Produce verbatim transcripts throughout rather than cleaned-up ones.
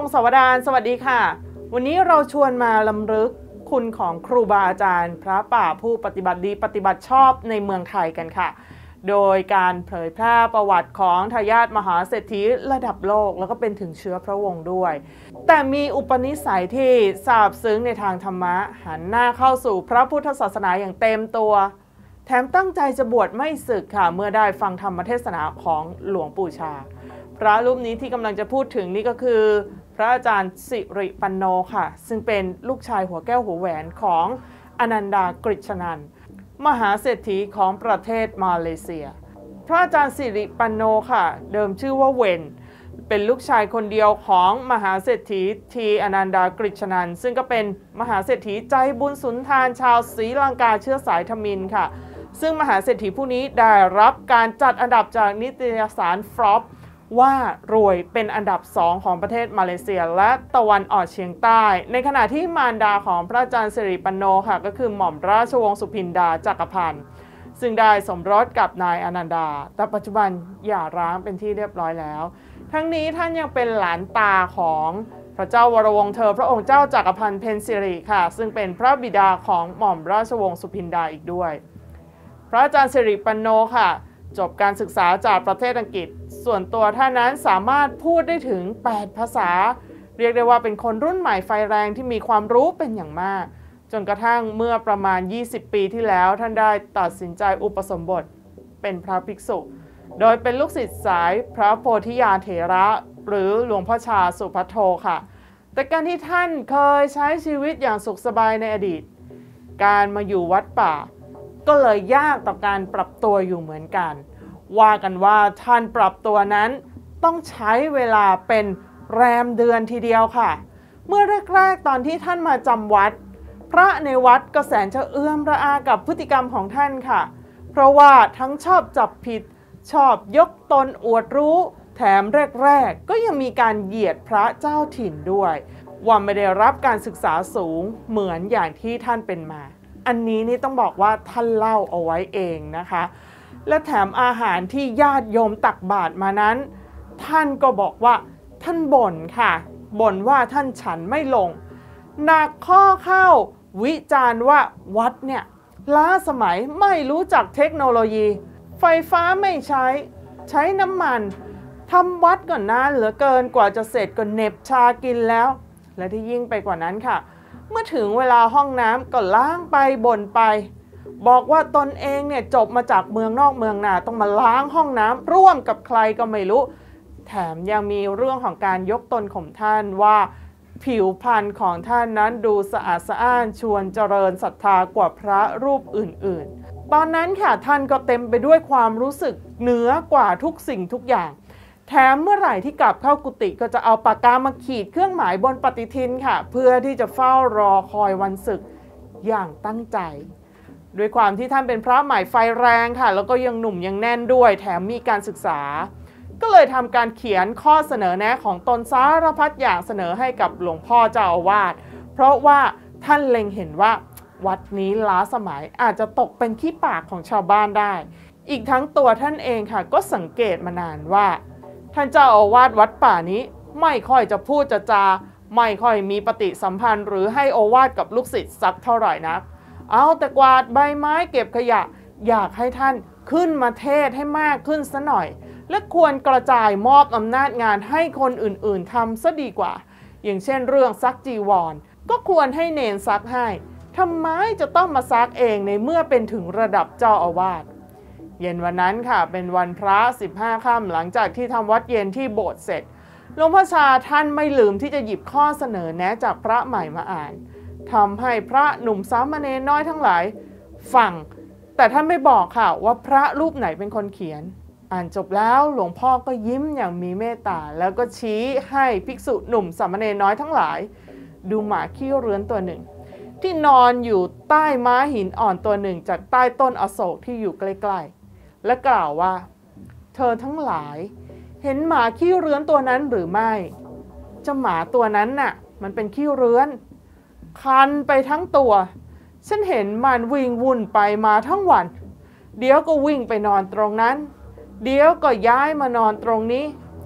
งศ์สวดานสวัสดีค่ะวันนี้เราชวนมาลำลึกคุณของครูบาอาจารย์พระป่าผู้ปฏิบัติดีปฏิบัติชอบในเมืองไทยกันค่ะโดยการเผยแพร่ประวัติของทายาทมหาเศรษฐีระดับโลกแล้วก็เป็นถึงเชื้อพระวงศ์ด้วยแต่มีอุปนิสัยที่ซาบซึ้งในทางธรรมะหันหน้าเข้าสู่พระพุทธศาสนาอย่างเต็มตัวแถมตั้งใจจะบวชไม่สึกค่ะเมื่อได้ฟังธรรมเทศนาของหลวงปู่ชาพระรูปนี้ที่กำลังจะพูดถึงนี่ก็คือพระอาจารย์สิริปันโนค่ะซึ่งเป็นลูกชายหัวแก้วหัวแหวนของอนันดากฤษนันท์มหาเศรษฐีของประเทศมาเลเซียพระอาจารย์สิริปันโนค่ะเดิมชื่อว่าเวนเป็นลูกชายคนเดียวของมหาเศรษฐีทีอนันดากฤษนันท์ซึ่งก็เป็นมหาเศรษฐีใจบุญสุนทานชาวศรีลังกาเชื้อสายทมิฬค่ะซึ่งมหาเศรษฐีผู้นี้ได้รับการจัดอันดับจากนิตยสารฟรอปว่ารวยเป็นอันดับสองของประเทศมาเลเซียและตะวันออกเฉียงใต้ในขณะที่มารดาของพระอาจารย์สิริปันโนค่ะก็คือหม่อมราชวงศ์สุพินดาจักรพันธ์ซึ่งได้สมรสกับนายอนันดาแต่ปัจจุบันหย่าร้างเป็นที่เรียบร้อยแล้วทั้งนี้ท่านยังเป็นหลานตาของพระเจ้าวรวงศ์เธอพระองค์เจ้าจักรพันธ์เพนสิริค่ะซึ่งเป็นพระบิดาของหม่อมราชวงศ์สุพินดาอีกด้วยพระอาจารย์สิริปันโนค่ะจบการศึกษาจากประเทศอังกฤษส่วนตัวท่านนั้นสามารถพูดได้ถึงแปดภาษาเรียกได้ว่าเป็นคนรุ่นใหม่ไฟแรงที่มีความรู้เป็นอย่างมากจนกระทั่งเมื่อประมาณยี่สิบปีที่แล้วท่านได้ตัดสินใจอุปสมบทเป็นพระภิกษุโดยเป็นลูกศิษย์สายพระโพธิญาณเถระหรือหลวงพ่อชาสุภัทโทค่ะแต่การที่ท่านเคยใช้ชีวิตอย่างสุขสบายในอดีตการมาอยู่วัดป่าก็เลยยากต่อการปรับตัวอยู่เหมือนกันว่ากันว่าท่านปรับตัวนั้นต้องใช้เวลาเป็นแรมเดือนทีเดียวค่ะเมื่อแรกๆตอนที่ท่านมาจำวัดพระในวัดก็แสนจะเอื้อมระอากับพฤติกรรมของท่านค่ะเพราะว่าทั้งชอบจับผิดชอบยกตนอวดรู้แถมแรกๆก็ยังมีการเหยียดพระเจ้าถิ่นด้วยว่าไม่ได้รับการศึกษาสูงเหมือนอย่างที่ท่านเป็นมาอันนี้นี่ต้องบอกว่าท่านเล่าเอาไว้เองนะคะและแถมอาหารที่ญาติโยมตักบาตรมานั้นท่านก็บอกว่าท่านบ่นค่ะบ่นว่าท่านฉันไม่ลงหนักข้อเข้าวิจารณ์ว่าวัดเนี่ยล้าสมัยไม่รู้จักเทคโนโลยีไฟฟ้าไม่ใช้ใช้น้ำมันทำวัดก่อนนานเหลือเกินกว่าจะเสร็จก็เหน็บชากินแล้วและที่ยิ่งไปกว่านั้นค่ะเมื่อถึงเวลาห้องน้ำก็ล้างไปบ่นไปบอกว่าตนเองเนี่ยจบมาจากเมืองนอกเมืองนาต้องมาล้างห้องน้ำร่วมกับใครก็ไม่รู้แถมยังมีเรื่องของการยกตนข่มท่านว่าผิวพรรณของท่านนั้นดูสะอาดสะอ้านชวนเจริญศรัทธากว่าพระรูปอื่นๆตอนนั้นค่ะท่านก็เต็มไปด้วยความรู้สึกเหนือกว่าทุกสิ่งทุกอย่างแถมเมื่อไหร่ที่กลับเข้ากุฏิก็จะเอาปากกามาขีดเครื่องหมายบนปฏิทินค่ะเพื่อที่จะเฝ้ารอคอยวันศึกอย่างตั้งใจด้วยความที่ท่านเป็นพระใหม่ไฟแรงค่ะแล้วก็ยังหนุ่มยังแน่นด้วยแถมมีการศึกษาก็เลยทำการเขียนข้อเสนอแนะของตนสารพัดอย่างเสนอให้กับหลวงพ่อเจ้าอาวาสเพราะว่าท่านเล็งเห็นว่าวัดนี้ล้าสมัยอาจจะตกเป็นขี้ปากของชาวบ้านได้อีกทั้งตัวท่านเองค่ะก็สังเกตมานานว่าท่านเจ้าอาวาสวัดป่านี้ไม่ค่อยจะพูดจะจาไม่ค่อยมีปฏิสัมพันธ์หรือให้โอวาทกับลูกศิษย์สักเท่าไหร่นักเอาแต่กวาดใบไม้เก็บขยะอยากให้ท่านขึ้นมาเทศให้มากขึ้นซะหน่อยและควรกระจายมอบอำนาจงานให้คนอื่นๆทำซะดีกว่าอย่างเช่นเรื่องซักจีวรก็ควรให้เนนซักให้ทำไมจะต้องมาซักเองในเมื่อเป็นถึงระดับเจ้าอาวาสเย็นวันนั้นค่ะเป็นวันพระสิบห้าค่ำหลังจากที่ทำวัดเย็นที่โบสถ์เสร็จหลวงพ่อชาท่านไม่ลืมที่จะหยิบข้อเสนอแนะจากพระใหม่มาอ่านทำให้พระหนุ่มสามเณรน้อยทั้งหลายฟังแต่ท่านไม่บอกค่ะว่าพระรูปไหนเป็นคนเขียนอ่านจบแล้วหลวงพ่อก็ยิ้มอย่างมีเมตตาแล้วก็ชี้ให้ภิกษุหนุ่มสามเณรน้อยทั้งหลายดูหมาขี้เรื้อนตัวหนึ่งที่นอนอยู่ใต้ม้าหินอ่อนตัวหนึ่งจากใต้ต้นอโศกที่อยู่ใกล้ๆและกล่าวว่าเธอทั้งหลายเห็นหมาขี้เรื้อนตัวนั้นหรือไม่เจ้าหมาตัวนั้นน่ะมันเป็นขี้เรื้อนคันไปทั้งตัวฉันเห็นมันวิ่งวุ่นไปมาทั้งวันเดี๋ยวก็วิ่งไปนอนตรงนั้นเดี๋ยวก็ย้ายมานอนตรงนี้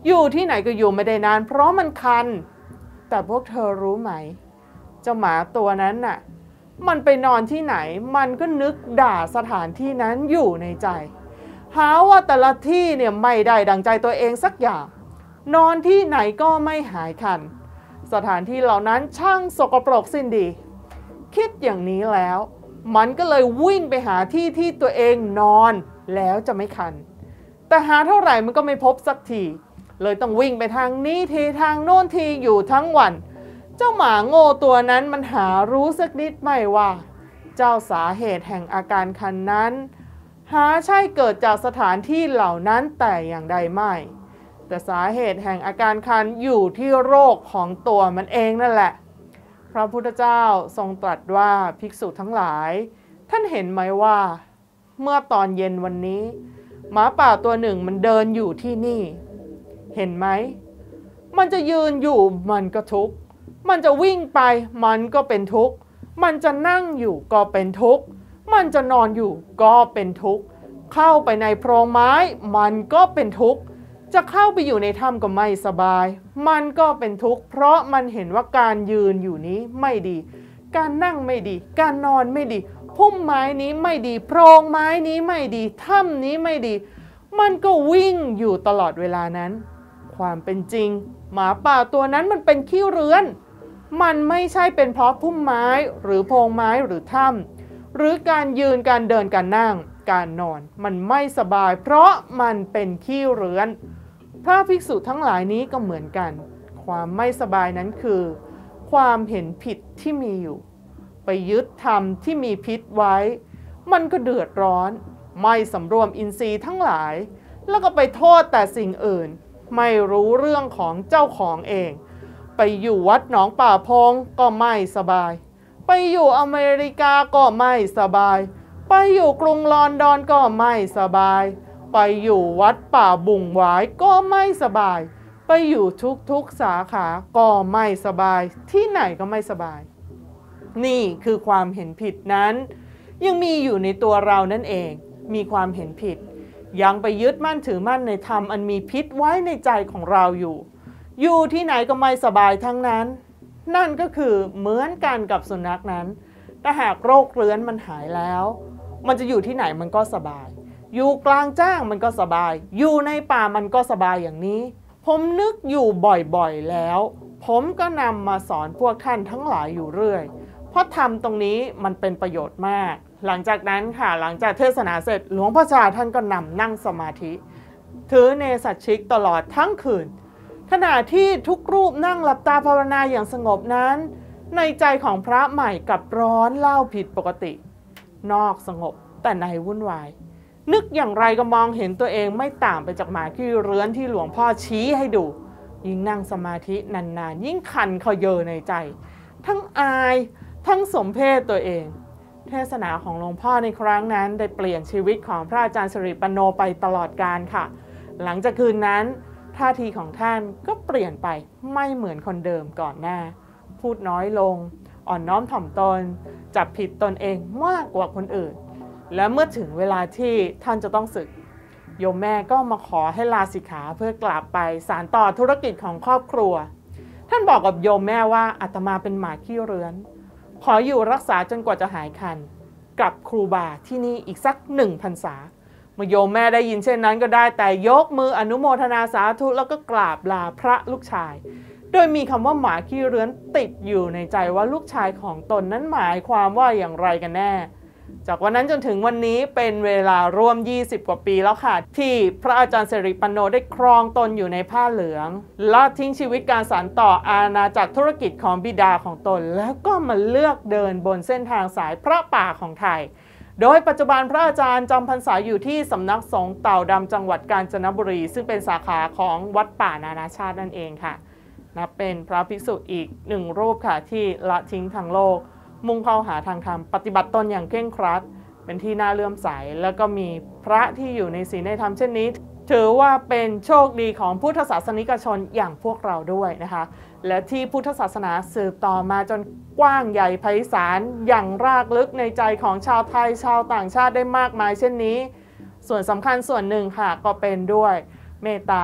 อยู่ที่ไหนก็อยู่ไม่ได้นานเพราะมันคันแต่พวกเธอรู้ไหมเจ้าหมาตัวนั้นน่ะมันไปนอนที่ไหนมันก็นึกด่าสถานที่นั้นอยู่ในใจหาว่าแต่ละที่เนี่ยไม่ได้ดังใจตัวเองสักอย่างนอนที่ไหนก็ไม่หายคันสถานที่เหล่านั้นช่างสกปรกสิ้นดีคิดอย่างนี้แล้วมันก็เลยวิ่งไปหาที่ที่ตัวเองนอนแล้วจะไม่คันแต่หาเท่าไหร่มันก็ไม่พบสักทีเลยต้องวิ่งไปทางนี้ทีทางโน้นทีอยู่ทั้งวันเจ้าหมาโง่ตัวนั้นมันหารู้สักนิดไม่ว่าเจ้าสาเหตุแห่งอาการคันนั้นหาใช่เกิดจากสถานที่เหล่านั้นแต่อย่างใดไม่แต่สาเหตุแห่งอาการคันอยู่ที่โรคของตัวมันเองนั่นแหละพระพุทธเจ้าทรงตรัสว่าภิกษุทั้งหลายท่านเห็นไหมว่าเมื่อตอนเย็นวันนี้หมาป่าตัวหนึ่งมันเดินอยู่ที่นี่เห็นไหมมันจะยืนอยู่มันก็ทุกข์มันจะวิ่งไปมันก็เป็นทุกข์มันจะนั่งอยู่ก็เป็นทุกข์มันจะนอนอยู่ก็เป็นทุกข์เข้าไปในโพรงไม้มันก็เป็นทุกข์จะเข้าไปอยู่ในถ้ำก็ไม่สบายมันก็เป็นทุกข์เพราะมันเห็นว่าการยืนอยู่นี้ไม่ดีการนั่งไม่ดีการนอนไม่ดีพุ่มไม้นี้ไม่ดีโพรงไม้นี้ไม่ดีถ้ำนี้ไม่ดีมันก็วิ่งอยู่ตลอดเวลานั้นความเป็นจริงหมาป่าตัวนั้นมันเป็นขี้เรือนมันไม่ใช่เป็นเพราะพุ่มไม้หรือโพรงไม้หรือถ้ำหรือการยืนการเดินการนั่งการนอนมันไม่สบายเพราะมันเป็นขี้เรือนพระภิกษุทั้งหลายนี้ก็เหมือนกันความไม่สบายนั้นคือความเห็นผิดที่มีอยู่ไปยึดธรรมที่มีพิษไว้มันก็เดือดร้อนไม่สำรวมอินทรีย์ทั้งหลายแล้วก็ไปโทษแต่สิ่งอื่นไม่รู้เรื่องของเจ้าของเองไปอยู่วัดหนองป่าพงก็ไม่สบายไปอยู่อเมริกาก็ไม่สบายไปอยู่กรุงลอนดอนก็ไม่สบายไปอยู่วัดป่าบุ่งหวายก็ไม่สบายไปอยู่ทุกๆสาขาก็ไม่สบายที่ไหนก็ไม่สบายนี่คือความเห็นผิดนั้นยังมีอยู่ในตัวเรานั่นเองมีความเห็นผิดยังไปยึดมั่นถือมั่นในธรรมอันมีพิษไว้ในใจของเราอยู่อยู่ที่ไหนก็ไม่สบายทั้งนั้นนั่นก็คือเหมือนกันกับสุนัขนั้นถ้าหากโรคเรื้อนมันหายแล้วมันจะอยู่ที่ไหนมันก็สบายอยู่กลางแจ้งมันก็สบายอยู่ในป่ามันก็สบายอย่างนี้ผมนึกอยู่บ่อยๆแล้วผมก็นำมาสอนพวกท่านทั้งหลายอยู่เรื่อยเพราะทำตรงนี้มันเป็นประโยชน์มากหลังจากนั้นค่ะหลังจากเทศนาเสร็จหลวงพ่อชาท่านก็นำนั่งสมาธิถือเนสัชชิกตลอดทั้งคืนขณะที่ทุกรูปนั่งหลับตาภาวนาอย่างสงบนั้นในใจของพระใหม่กับร้อนเล่าผิดปกตินอกสงบแต่ในวุ่นวายนึกอย่างไรก็มองเห็นตัวเองไม่ต่างไปจากหมาขี้เรื้อนที่หลวงพ่อชี้ให้ดูยิ่งนั่งสมาธินานๆยิ่งคันเขยอในใจทั้งอายทั้งสมเพศตัวเองเทศนาของหลวงพ่อในครั้งนั้นได้เปลี่ยนชีวิตของพระอาจารย์สิริปันโนไปตลอดกาลค่ะหลังจากคืนนั้นท่าทีของท่านก็เปลี่ยนไปไม่เหมือนคนเดิมก่อนหน้าพูดน้อยลงอ่อนน้อมถ่อมตนจับผิดตนเองมากกว่าคนอื่นและเมื่อถึงเวลาที่ท่านจะต้องสึกโยมแม่ก็มาขอให้ลาสิกขาเพื่อกลับไปสานต่อธุรกิจของครอบครัวท่านบอกกับโยมแม่ว่าอาตมาเป็นหมาขี้เรื้อนขออยู่รักษาจนกว่าจะหายคันกับครูบาที่นี่อีกสักหนึ่งพรรษาเมื่อโยมแม่ได้ยินเช่นนั้นก็ได้แต่ยกมืออนุโมทนาสาธุแล้วก็กราบลาพระลูกชายโดยมีคำว่าหมาขี้เรื้อนติดอยู่ในใจว่าลูกชายของตนนั้นหมายความว่าอย่างไรกันแน่จากวันนั้นจนถึงวันนี้เป็นเวลารวมยี่สิบกว่าปีแล้วค่ะที่พระอาจารย์สิริปันโนได้ครองตนอยู่ในผ้าเหลืองละทิ้งชีวิตการสานต่ออาณาจักรธุรกิจของบิดาของตนแล้วก็มาเลือกเดินบนเส้นทางสายพระป่าของไทยโดยปัจจุบันพระอาจารย์จำพรรษาอยู่ที่สำนักสงฆ์เต่าดำจังหวัดกาญจนบุรีซึ่งเป็นสาขาของวัดป่านานาชาตินั่นเองค่ะนับเป็นพระภิกษุอีกหนึ่งรูปค่ะที่ละทิ้งทางโลกมุ่งเข้าหาทางธรรมปฏิบัติตนอย่างเคร่งครัดเป็นที่น่าเลื่อมใสแล้วก็มีพระที่อยู่ในศีลในธรรมเช่นนี้ถือว่าเป็นโชคดีของพุทธศาสนิกชนอย่างพวกเราด้วยนะคะและที่พุทธศาสนาสืบต่อมาจนกว้างใหญ่ไพศาลอย่างรากลึกในใจของชาวไทยชาวต่างชาติได้มากมายเช่นนี้ส่วนสำคัญส่วนหนึ่งค่ะก็เป็นด้วยเมตตา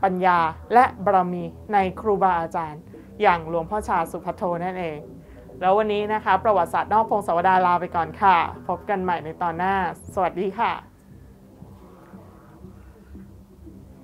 ปัญญาและบารมีในครูบาอาจารย์อย่างหลวงพ่อชาสุภัทโทนั่นเองแล้ววันนี้นะคะประวัติศาสตร์นอกพงศาวดารลาไปก่อนค่ะพบกันใหม่ในตอนหน้าสวัสดีค่ะ